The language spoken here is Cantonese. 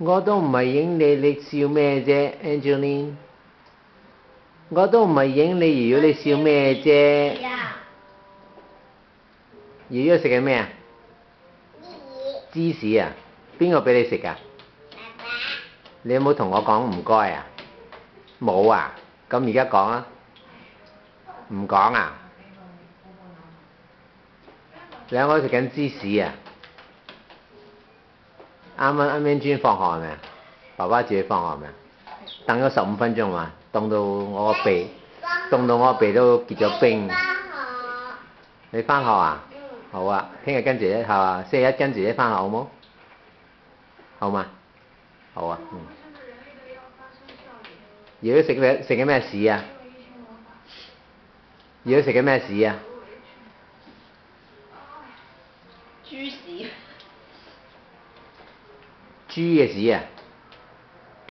我都唔係影你，你笑咩啫 ，Angeline？ 我都唔係影你，如果你笑咩啫？如果食緊咩啊？芝士啊？邊個俾你食㗎？爸爸。你有冇同我講唔該啊？冇啊？咁而家講啊？唔講啊？兩個食緊芝士啊？啱轉放學係咪啊？爸爸自己放學係咪啊？等咗15分鐘嘛，凍到我個鼻都結咗冰。你返學啊？好啊，聽日跟住咧，係嘛？星期一跟住咧返學好冇？好嘛？好啊，如果食緊咩屎啊？如果食緊咩屎啊？ 豬屎。 豬嘅屎啊？